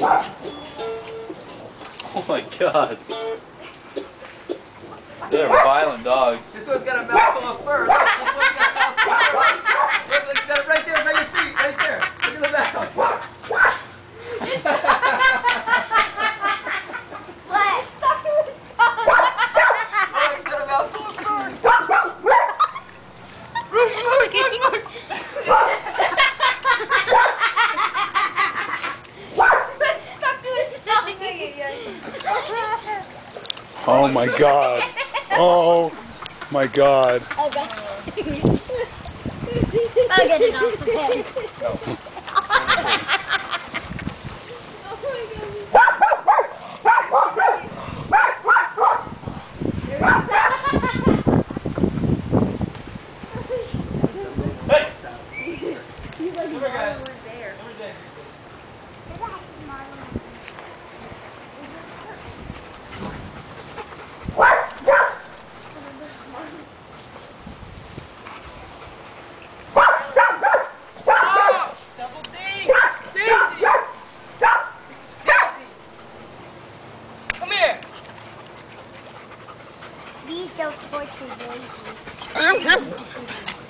Oh my god. They're violent dogs. This one's got a mouthful of fur. Look, this one's got a mouthful of fur. Look, it's got it right there by your feet. Right there. Look at the mouth. What? Look, it's got a mouthful of fur. Look. Oh my god. Oh my god. Okay. I'll get it off the head. These don't torture Daisy.